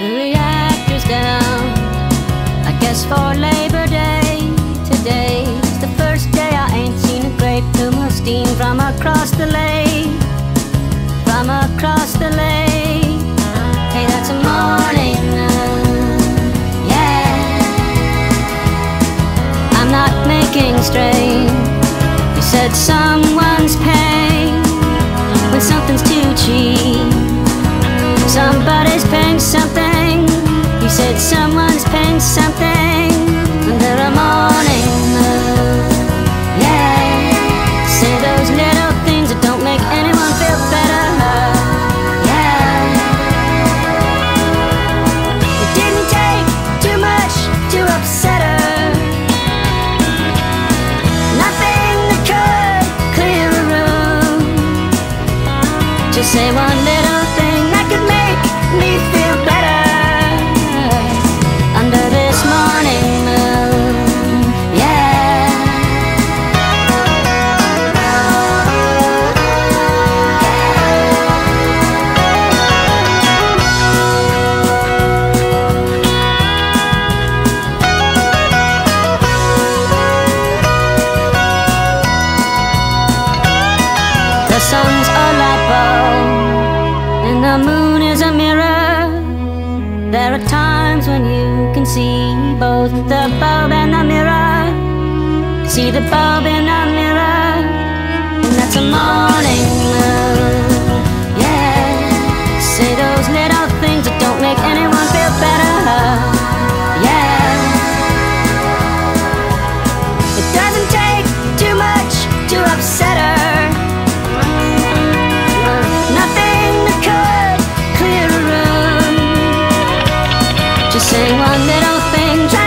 The reactor's down, I guess for Labor Day. Today's the first day I ain't seen a great plume of steam from across the lake. From across the lake. Hey, that's a morning, yeah. I'm not making straight. You said someone's paying when something's too cheap. Somebody's paying something. You said someone's paying something under a morning moon, yeah. Say those little things that don't make anyone feel better, yeah. It didn't take too much to upset her. Nothing that could clear a room. Just say one little thing that could make me feel better under this morning moon, yeah. The sun's a light bulb and the moon is a mirror. There are times when you can see both the bulb and the mirror. See the bulb in the mirror, and that's a morning moon, yeah. Say those little things that don't make anyone feel better, yeah. It doesn't take too much to upset her. Nothing that could clear a room. Just say one little thing.